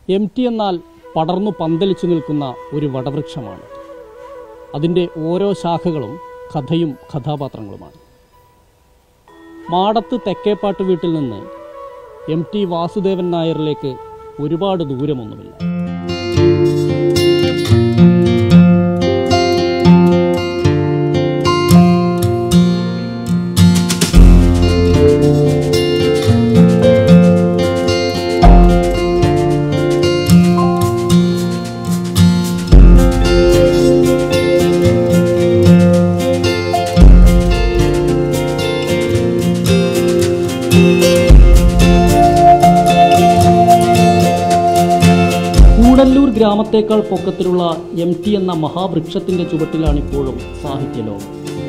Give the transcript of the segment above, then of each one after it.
MT എന്നാൽ പടർന്നു പന്തലിച്ചു നിൽക്കുന്ന ഒരു വടവൃക്ഷമാണ്. അതിൻ്റെ ഓരോ ശാഖകളും കഥയും കഥാപാത്രങ്ങളുമാണ്. മാടത്ത് തെക്കേപ്പാട്ട് വീട്ടിൽ നിന്ന് MT വാസുദേവൻ നായരിലേക്ക് ഒരുപാട് ദൂരമൊന്നുമില്ല. കൂടല്ലൂർ ഗ്രാമത്തേക്കാൾ പൊക്കത്തിലുള്ള MT എന്ന മഹാവൃക്ഷത്തിന്റെ ചുവട്ടിലാണിപ്പോഴും സാഹിത്യലോകം.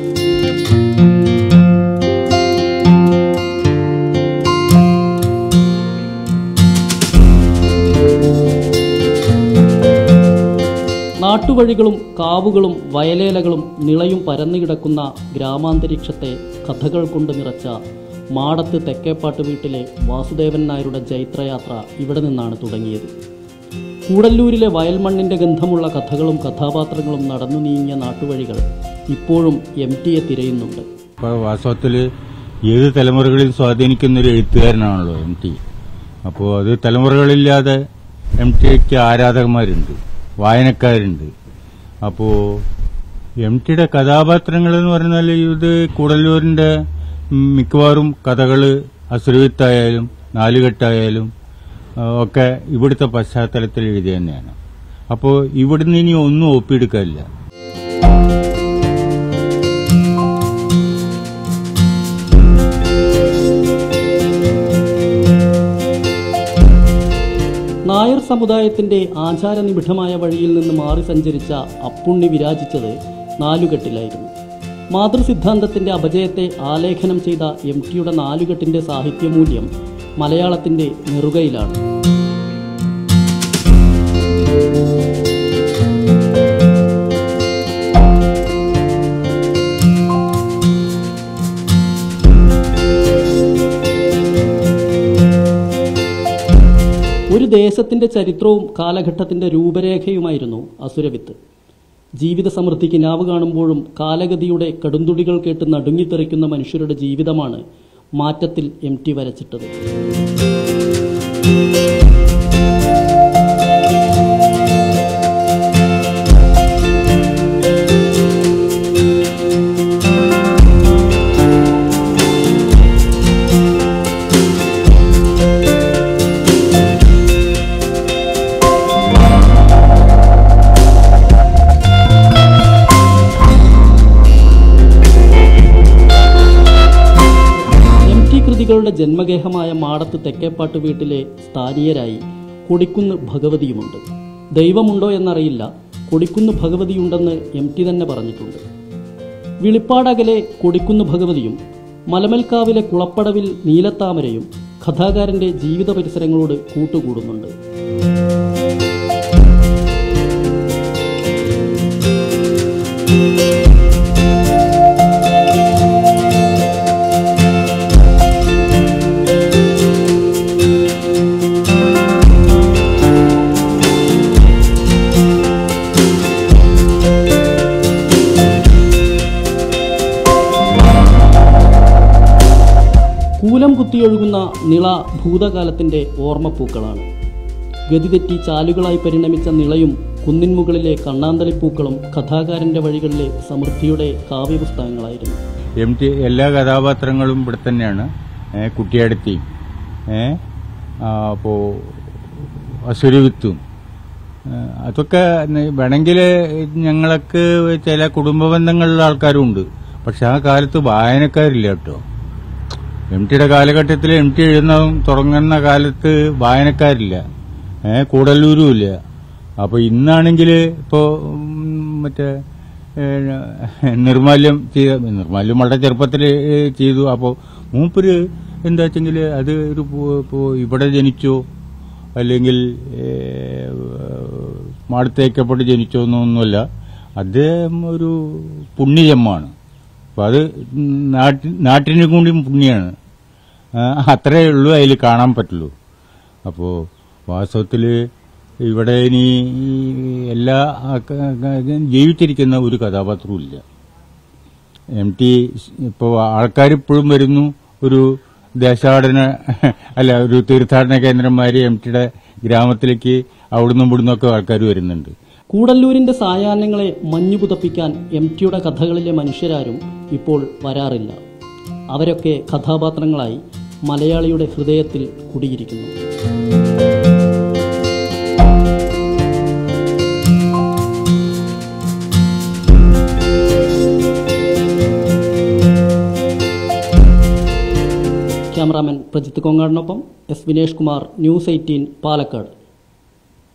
നാട്ടുവഴികളും കാവുകളും വയലേലകളും നിളയും പരന്നുകിടക്കുന്ന ഗ്രാമാന്തരീക്ഷത്തെ കഥകൾ കൊണ്ട് നിറച്ച മാടത്ത് തെക്കേപ്പാട്ട് വീട്ടിലെ വാസുദേവൻ നായരുടെ ജൈത്രയാത്ര ഇവിടെ നിന്നാണ് തുടങ്ങിയത്. കൂടല്ലൂരിലെ വയൽമണ്ണിൻ്റെ ഗന്ധമുള്ള കഥകളും കഥാപാത്രങ്ങളും നടന്നു നീങ്ങിയ നാട്ടുവഴികൾ ഇപ്പോഴും MTയെ തിരയുന്നുണ്ട്. വാസ്തവത്തിൽ ഏത് തലമുറകളിൽ സ്വാധീനിക്കുന്ന ഒരു എഴുത്തുകാരനാണല്ലോ MT. അപ്പോൾ അത് തലമുറകളില്ലാതെ MTക്ക് ആരാധകന്മാരുണ്ട്, വായനക്കാരുണ്ട്. അപ്പോൾ MTയുടെ കഥാപാത്രങ്ങൾ എന്ന് പറഞ്ഞാൽ ഇത് കൂടല്ലൂരിൻ്റെ മിക്കവാറും കഥകൾ അസുരവിത്തായാലും നാലുകെട്ടായാലും ഒക്കെ ഇവിടുത്തെ പശ്ചാത്തലത്തിൽ എഴുതി തന്നെയാണ്. അപ്പോൾ ഇവിടുന്ന് ഇനി ഒന്നും ഒപ്പിയെടുക്കാനില്ല. നായർ സമുദായത്തിന്റെ ആചാരനിബിഡമായ വഴിയിൽ നിന്ന് മാറി സഞ്ചരിച്ച അപ്പുണ്ണി വിരാജിച്ചത് നാലുകെട്ടിലായിരുന്നു. മാതൃസിദ്ധാന്തത്തിന്റെ അപജയത്തെ ആലേഖനം ചെയ്ത MTയുടെ നാലുകെട്ടിന്റെ സാഹിത്യമൂല്യം മലയാളത്തിന്റെ നെറുകയിലാണ്. ഒരു ദേശത്തിന്റെ ചരിത്രവും കാലഘട്ടത്തിന്റെ രൂപരേഖയുമായിരുന്നു അസുരവിത്ത്. ജീവിത സമൃദ്ധിക്ക് നാവ് കാണുമ്പോഴും കാലഗതിയുടെ കടുന്തുടികൾ കേട്ട് നടുങ്ങിത്തെറിക്കുന്ന മനുഷ്യരുടെ ജീവിതമാണ് മാറ്റത്തിൽ MT വരച്ചിട്ടത്. കളുടെ ജന്മഗേഹമായ മാടത്ത് തെക്കേപ്പാട്ട് വീട്ടിലെ സ്ഥാനീയരായി കൊടിക്കുന്ന് ഭഗവതിയുമുണ്ട്. ദൈവമുണ്ടോ എന്നറിയില്ല, കൊടിക്കുന്ന് ഭഗവതിയുണ്ടെന്ന് MT തന്നെ പറഞ്ഞിട്ടുണ്ട്. വിളിപ്പാടകലെ കൊടിക്കുന്ന് ഭഗവതിയും മലമൽക്കാവിലെ കുളപ്പടവിൽ നീലത്താമരയും കഥാകാരന്റെ ജീവിത പരിസരങ്ങളോട് കൂട്ടുകൂടുന്നുണ്ട്. കൂലം കുത്തിയൊഴുകുന്ന നിള ഭൂതകാലത്തിൻ്റെ ഓർമ്മപ്പൂക്കളാണ്. ഗതിതെറ്റി ചാലുകളായി പരിണമിച്ച നിളയും കുന്നിൻമുകളിലെ കണ്ണാന്തളിപ്പൂക്കളും കഥാകാരൻ്റെ വഴികളിലെ സമൃദ്ധിയുടെ കാവ്യപുസ്തകങ്ങളായിരുന്നു. MT എല്ലാ കഥാപാത്രങ്ങളും ഇവിടെ തന്നെയാണ്. കുട്ടിയാടത്തിയും അപ്പോൾ അസുരവിത്തും അതൊക്കെ വേണമെങ്കിൽ ഞങ്ങൾക്ക് ചില കുടുംബ ബന്ധങ്ങളിലുള്ള ആൾക്കാരും ഉണ്ട്. പക്ഷെ ആ കാലത്ത് വായനക്കാരില്ല കേട്ടോ. MTയുടെ കാലഘട്ടത്തിൽ MT തുടങ്ങുന്ന കാലത്ത് വായനക്കാരില്ല, കൂടല്ലൂരും ഇല്ല. അപ്പോൾ ഇന്നാണെങ്കിൽ ഇപ്പോൾ മറ്റേ നിർമാല്യം വളരെ ചെറുപ്പത്തിൽ ചെയ്തു. അപ്പോൾ മൂപ്പര് എന്താ വെച്ചെങ്കിൽ അത് ഒരു ഇപ്പോൾ ഇവിടെ ജനിച്ചോ അല്ലെങ്കിൽ മാടത്തേക്കപ്പെട്ട് ജനിച്ചോ എന്നൊന്നുമല്ല, അദ്ദേഹം ഒരു പുണ്യജന്മാണ്. അപ്പോൾ അത് നാട്ടിന് കൂടി പുണ്യാണ്. അത്രയേ ഉള്ളൂ അതിൽ കാണാൻ പറ്റുള്ളൂ. അപ്പോൾ വാസ്തവത്തിൽ ഇവിടെ ഇനി എല്ലാ ജീവിച്ചിരിക്കുന്ന ഒരു കഥാപാത്രവും ഇല്ല. MT ഇപ്പോൾ ആൾക്കാരിപ്പോഴും വരുന്നു. ഒരു ദേശാടന ഒരു തീർത്ഥാടന കേന്ദ്രന്മാര് MTയുടെ ഗ്രാമത്തിലേക്ക് അവിടുന്നും ഇവിടുന്നൊക്കെ ആൾക്കാർ വരുന്നുണ്ട്. കൂടല്ലൂരിന്റെ സായാഹ്നങ്ങളെ മഞ്ഞു പുതപ്പിക്കാൻ MTയുടെ കഥകളിലെ മനുഷ്യരാരും ഇപ്പോൾ വരാറില്ല. അവരൊക്കെ കഥാപാത്രങ്ങളായി മലയാളിയുടെ ഹൃദയത്തിൽ കുടിയിരിക്കുന്നു. ക്യാമറാമാൻ പ്രജിത്ത് കൊങ്ങാടിനൊപ്പം S. വിനേഷ് കുമാർ, News 18, പാലക്കാട്.